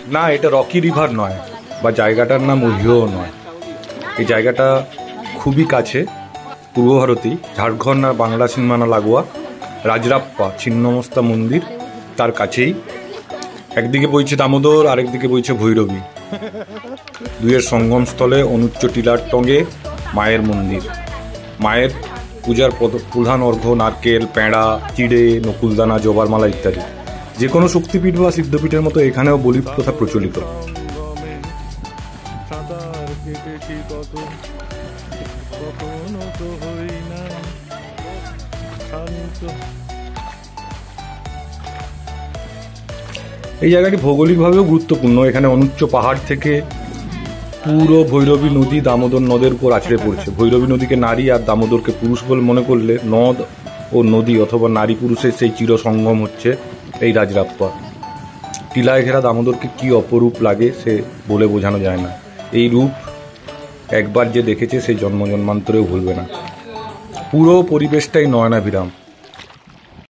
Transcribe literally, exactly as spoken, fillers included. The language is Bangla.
না, এটা রকি রিভার নয়, বা জায়গাটার নাম ওহিও নয়। এই জায়গাটা খুবই কাছে, পূর্ব ভারতেই, ঝাড়খণ্ড আর বাংলা সীমানা লাগোয়া রাজরাপ্পা ছিন্নমস্তা মন্দির তার কাছেই। একদিকে বইছে দামোদর, আরেকদিকে বইছে ভৈরবী। দুইয়ের সঙ্গমস্থলে অনুচ্চ টিলার টঙ্গে মায়ের মন্দির। মায়ের পূজার প্রধান অর্ঘ্য নারকেল, পেঁড়া, চিড়ে, নকুলদানা, জবার মালা ইত্যাদি। যে কোনো শক্তিপীঠ বা সিদ্ধপীঠের মতো এখানেও বলি প্রথা প্রচলিত। এই জায়গাটি ভৌগোলিকভাবেও গুরুত্বপূর্ণ। এখানে অনুচ্চ পাহাড় থেকে পুরো ভৈরবী নদী দামোদর নদের উপর আছড়ে পড়ছে। ভৈরবী নদীকে নারী আর দামোদরকে পুরুষ বলে মনে করলে নদ ও নদী অথবা নারী পুরুষের সেই চির সঙ্গম হচ্ছে এই রাজরাপ্পা। টিলায় ঘেরা দামোদরকে কি অপরূপ লাগে সে বলে বোঝানো যায় না। এই রূপ একবার যে দেখেছে সে জন্ম জন্মান্তরেও ভুলবে না। পুরো পরিবেশটাই নয়নাভিরাম।